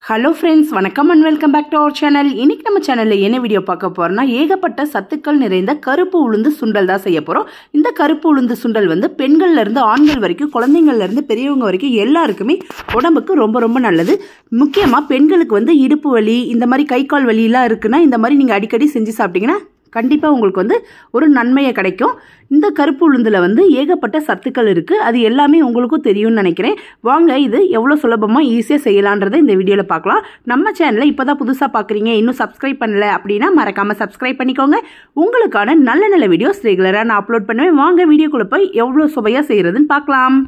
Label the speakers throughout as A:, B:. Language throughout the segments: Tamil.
A: ஹலோ ஃப்ரெண்ட்ஸ், வணக்கம் and welcome back to our channel. இன்னைக்கு நம்ம சேனலில் என்ன வீடியோ பார்க்க போகிறோம்னா, ஏகப்பட்ட சத்துக்கள் நிறைந்த கருப்பு உளுந்து சுண்டல் தான் செய்ய போகிறோம். இந்த கருப்பு உளுந்து சுண்டல் வந்து பெண்கள்லேருந்து ஆண்கள் வரைக்கும், குழந்தைங்கள்லேருந்து பெரியவங்க வரைக்கும் எல்லாருக்குமே உடம்புக்கு ரொம்ப ரொம்ப நல்லது. முக்கியமாக பெண்களுக்கு வந்து இடுப்பு வலி, இந்த மாதிரி கை கால் வலியெல்லாம் இருக்குன்னா இந்த மாதிரி நீங்கள் அடிக்கடி செஞ்சு சாப்பிட்டீங்கன்னா கண்டிப்பாக உங்களுக்கு வந்து ஒரு நன்மையை கிடைக்கும். இந்த கருப்பு உளுந்தில் வந்து ஏகப்பட்ட சத்துக்கள் இருக்குது. அது எல்லாமே உங்களுக்கும் தெரியும்னு நினைக்கிறேன். வாங்க இது எவ்வளோ சுலபமாக ஈஸியாக செய்யலான்றதை இந்த வீடியோவில் பார்க்கலாம். நம்ம சேனலை இப்போ தான் புதுசாக பார்க்குறீங்க, இன்னும் சப்ஸ்கிரைப் பண்ணல அப்படின்னா மறக்காமல் சப்ஸ்கிரைப் பண்ணிக்கோங்க. உங்களுக்கான நல்ல நல்ல வீடியோஸ் ரெகுலராக நான் அப்லோட் பண்ணுவேன். வாங்க வீடியோக்குள்ளே போய் எவ்வளோ சுவையாக செய்கிறதுன்னு பார்க்கலாம்.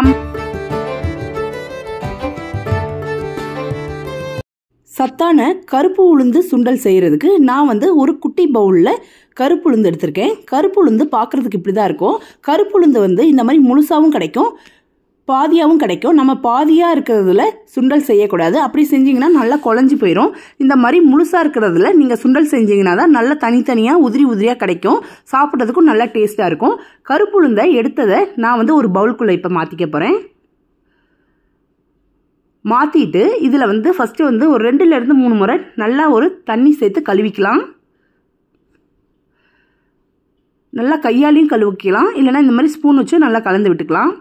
A: சத்தான கருப்பு உளுந்து சுண்டல் செய்கிறதுக்கு நான் வந்து ஒரு குட்டி பவுலில் கருப்பு உளுந்து எடுத்திருக்கேன். கருப்பு உளுந்து பார்க்குறதுக்கு இப்படி தான் இருக்கும். கருப்பு உளுந்து வந்து இந்த மாதிரி முழுசாகவும் கிடைக்கும், பாதியாகவும் கிடைக்கும். நம்ம பாதியாக இருக்கிறதுல சுண்டல் செய்யக்கூடாது. அப்படி செஞ்சிங்கன்னா நல்லா குழஞ்சி போயிடும். இந்த மாதிரி முழுசாக இருக்கிறதுல நீங்கள் சுண்டல் செஞ்சிங்கன்னா தான் நல்லா தனித்தனியாக உதிரி உதிரியாக கிடைக்கும். சாப்பிட்றதுக்கும் நல்லா டேஸ்ட்டாக இருக்கும். கருப்பு உளுந்தை எடுத்ததை நான் வந்து ஒரு பவுலுக்குள்ளே இப்போ மாற்றிக்க போகிறேன். மாற்றிட்டு இதில் வந்து ஃபஸ்ட்டு வந்து ஒரு 2லேருந்து 3 முறை நல்லா ஒரு தண்ணி சேர்த்து கழுவிக்கலாம். நல்லா கையாலையும் கழுவிக்கலாம், இல்லைனா இந்த மாதிரி ஸ்பூன் வச்சு நல்லா கலந்து விட்டுக்கலாம்.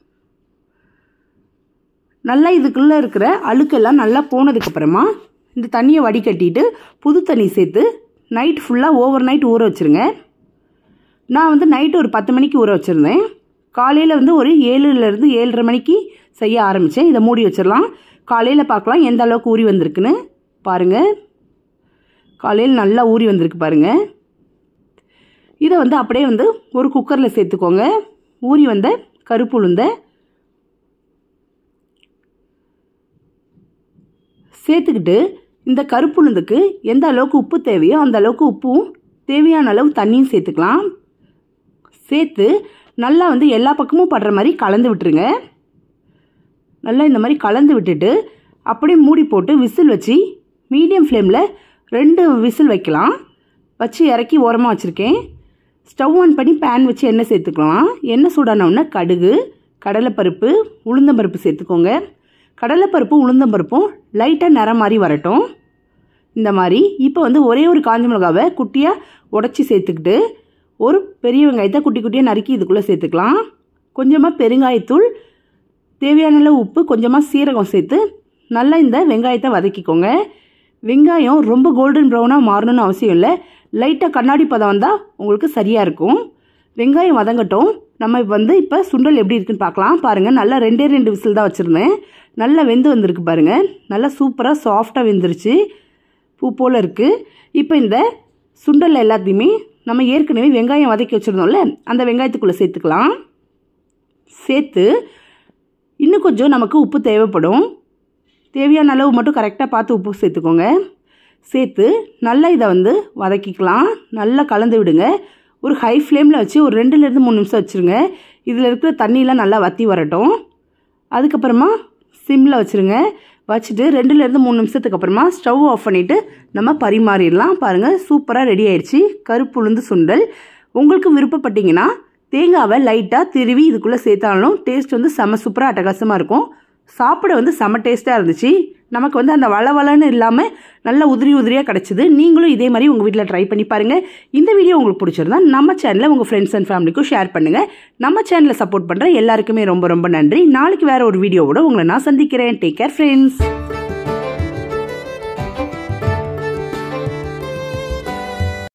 A: நல்லா இதுக்குள்ளே இருக்கிற அழுக்கெல்லாம் நல்லா போனதுக்கப்புறமா இந்த தண்ணியை வடிகட்டிட்டு புது தண்ணி சேர்த்து நைட் ஃபுல்லாக ஓவர் நைட் ஊற வச்சுருங்க. நான் வந்து நைட்டு ஒரு 10 மணிக்கு ஊற வச்சுருந்தேன். காலையில் வந்து ஒரு 7லேருந்து 7:30 மணிக்கு செய்ய ஆரம்பித்தேன். இதை மூடி வச்சிடலாம். காலையில் பார்க்கலாம் எந்த அளவுக்கு ஊறி வந்திருக்குன்னு பாருங்கள். காலையில் நல்லா ஊறி வந்திருக்கு பாருங்கள். இதை வந்து அப்படியே வந்து ஒரு குக்கரில் சேர்த்துக்கோங்க. ஊறி வந்த கருப்பு உளுந்தை சேர்த்துக்கிட்டு இந்த கருப்பு உளுந்துக்கு எந்த அளவுக்கு உப்பு தேவையோ அந்த அளவுக்கு உப்பும் தேவையான அளவு தண்ணியும் சேர்த்துக்கலாம். சேர்த்து நல்லா வந்து எல்லா பக்கமும் படுற மாதிரி கலந்து விட்டுருங்க. நல்லா இந்த மாதிரி கலந்து விட்டுட்டு அப்படியே மூடி போட்டு விசில் வச்சு மீடியம் ஃப்ளேமில் 2 விசில் வைக்கலாம். வச்சு இறக்கி ஓரமாக வச்சுருக்கேன். ஸ்டவ் ஆன் பண்ணி பேன் வச்சு எண்ணெய் சேர்த்துக்கலாம். எண்ணெய் சூடானவுடனே கடுகு, கடலைப்பருப்பு, உளுந்தம்பருப்பு சேர்த்துக்கோங்க. கடலைப்பருப்பும் உளுந்தம்பருப்பும் லைட்டாக நிறம் மாதிரி வரட்டும். இந்த மாதிரி இப்போ வந்து ஒரே ஒரு காஞ்ச மிளகாவை குட்டியாக உடச்சி சேர்த்துக்கிட்டு ஒரு பெரிய வெங்காயத்தை குட்டி குட்டியாக நறுக்கி இதுக்குள்ளே சேர்த்துக்கலாம். கொஞ்சமாக பெருங்காயத்தூள், தேவையான அளவு உப்பு, கொஞ்சமாக சீரகம் சேர்த்து நல்லா இந்த வெங்காயத்தை வதக்கிக்கோங்க. வெங்காயம் ரொம்ப கோல்டன் ப்ரௌனாக மாறணும்னு அவசியம் இல்லை. லைட்டாக கண்ணாடி பதம் வந்தால் உங்களுக்கு சரியாக இருக்கும். வெங்காயம் வதங்கட்டும். நம்ம வந்து இப்போ சுண்டல் எப்படி இருக்குன்னு பார்க்கலாம். பாருங்கள், நல்லா 2 விசில் தான் வச்சுருந்தேன். நல்லா வெந்து வந்திருக்கு பாருங்கள். நல்லா சூப்பராக சாஃப்டாக வெந்துருச்சு, பூ போல் இருக்குது. இப்போ இந்த சுண்டல் எல்லாத்தையுமே நம்ம ஏற்கனவே வெங்காயம் வதக்கி வச்சுருந்தோம்ல, அந்த வெங்காயத்துக்குள்ளே சேர்த்துக்கலாம். சேர்த்து இன்னும் கொஞ்சம் நமக்கு உப்பு தேவைப்படும். தேவையான அளவு மட்டும் கரெக்டாக பார்த்து உப்பு சேர்த்துக்கோங்க. சேர்த்து நல்லா இதை வந்து வதக்கிக்கலாம். நல்லா கலந்து விடுங்க. ஒரு ஹை ஃப்ளேமில் வச்சு ஒரு 2லேருந்து 3 நிமிஷம் வச்சுருங்க. இதில் இருக்கிற தண்ணியெலாம் நல்லா வற்றி வரட்டும். அதுக்கப்புறமா சிம்மில் வச்சுருங்க. வச்சுட்டு 2லேருந்து 3 நிமிஷத்துக்கு அப்புறமா ஸ்டவ் ஆஃப் பண்ணிவிட்டு நம்ம பரிமாறிடலாம். பாருங்கள், சூப்பராக ரெடி ஆயிடுச்சு கருப்பு உளுந்து சுண்டல். உங்களுக்கு விருப்பப்பட்டீங்கன்னா தேங்காவை லைட்டாக திருவி இதுக்குள்ளே சேர்த்தாலும் டேஸ்ட் வந்து செம சூப்பராக அட்டகாசமாக இருக்கும். சாப்பிட வந்து செம டேஸ்ட்டாக இருந்துச்சு. நமக்கு வந்து அந்த வளவளன்னு இல்லாமல் நல்ல உதிரி உதிரியாக கிடச்சிது. நீங்களும் இதே மாதிரி உங்கள் வீட்டில் ட்ரை பண்ணி பாருங்கள். இந்த வீடியோ உங்களுக்கு பிடிச்சிருந்தா நம்ம சேனலை உங்கள் ஃப்ரெண்ட்ஸ் அண்ட் ஃபேமிலிக்கும் ஷேர் பண்ணுங்கள். நம்ம சேனலை சப்போர்ட் பண்ணுற எல்லாருக்குமே ரொம்ப ரொம்ப நன்றி. நாளைக்கு வேறு ஒரு வீடியோவோட உங்களை நான் சந்திக்கிறேன். Take care friends.